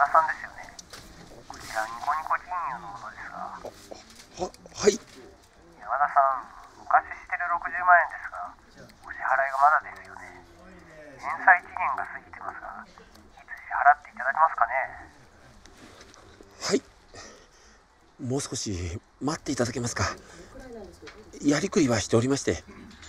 さんですよね。こちらニコニコ金融のものですが。 はい。 山田さん、お貸ししてる60万円ですが、お支払いがまだですよね。返済期限が過ぎてますが、いつ支払っていただけますかね。 はい。もう少し待っていただけますか。やりくりはしておりまして。 困るん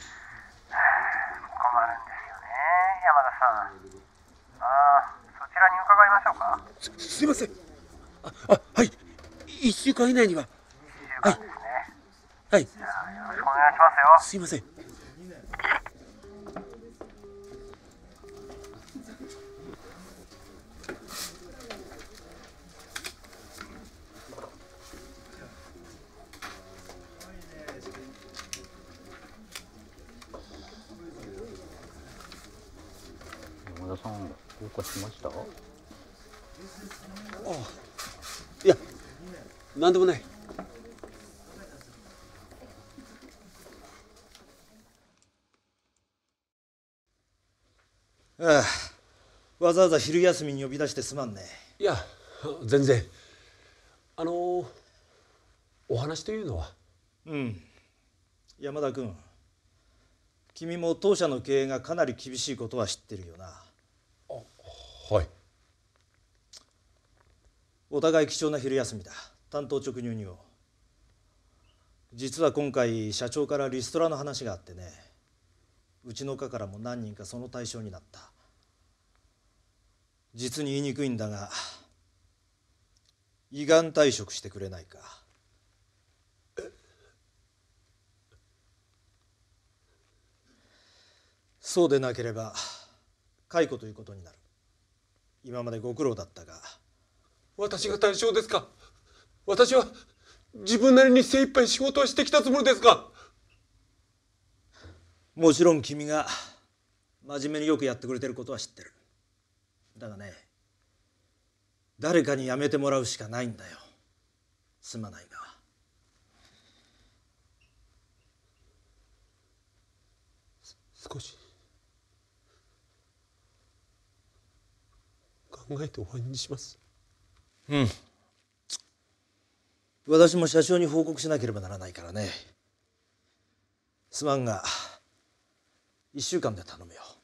ですよね、山田さん。そちらに伺いましょうか。 すいません。はい。1週間以内には。 1週間ですね。 はい。 じゃあよろしくお願いしますよ。 すいません。 山田さん、どうかしました？ いや、なんでもない。 ああ、わざわざ昼休みに呼び出してすまんね。 いや、全然。お話というのは。 山田君、君も当社の経営がかなり厳しいことは知ってるよな。 はい。 お互い貴重な昼休みだ。単刀直入によ。実は今回社長からリストラの話があってね、うちの課からも何人かその対象になった。実に言いにくいんだが、依願退職してくれないか。そうでなければ解雇ということになる。今までご苦労だったが。 私が対象ですか？私は自分なりに精一杯仕事をしてきたつもりですが。 もちろん君が真面目によくやってくれてることは知ってる。だがね、誰かに辞めてもらうしかないんだよ。すまないが。 少し考えて終わりにします。 私も社長に報告しなければならないからね。すまんが1週間で頼むよ。